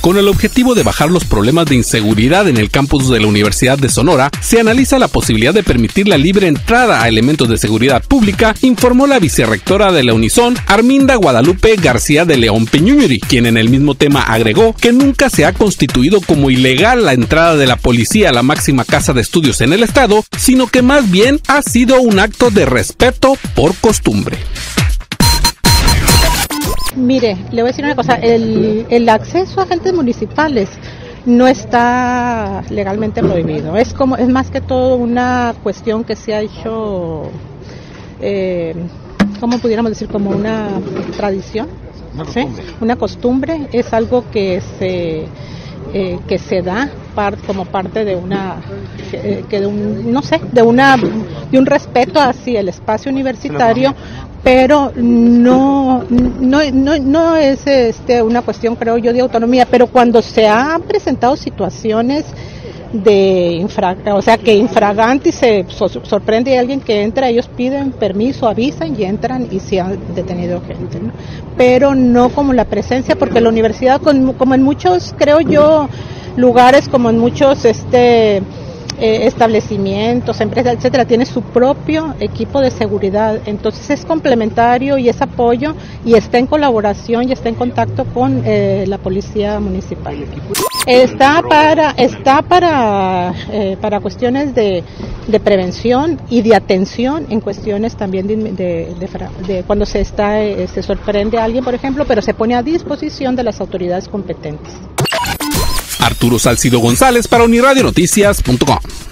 Con el objetivo de bajar los problemas de inseguridad en el campus de la Universidad de Sonora, se analiza la posibilidad de permitir la libre entrada a elementos de seguridad pública, informó la vicerrectora de la Unison, Arminda Guadalupe García de León Peñuñuri, quien en el mismo tema agregó que nunca se ha constituido como ilegal la entrada de la policía a la máxima casa de estudios en el estado, sino que más bien ha sido un acto de respeto por costumbre. Mire, le voy a decir una cosa, el acceso a agentes municipales no está legalmente prohibido, es más que todo una cuestión que se ha hecho, ¿cómo pudiéramos decir? Como una tradición, ¿sí? Una costumbre, es algo que se da como parte de un respeto hacia el espacio universitario, pero no es una cuestión, creo yo, de autonomía. Pero cuando se han presentado situaciones que infragante y se sorprende a alguien que entra, ellos piden permiso, avisan y entran y se han detenido gente, ¿no? Pero no como la presencia, porque la universidad, como en muchos, creo yo, lugares, como en muchos establecimientos, empresas, etcétera, tiene su propio equipo de seguridad, entonces es complementario y es apoyo y está en colaboración y está en contacto con la policía municipal. Está para cuestiones de prevención y de atención en cuestiones también de cuando se sorprende a alguien, por ejemplo, pero se pone a disposición de las autoridades competentes. Arturo Salcido González para Uniradionoticias.com.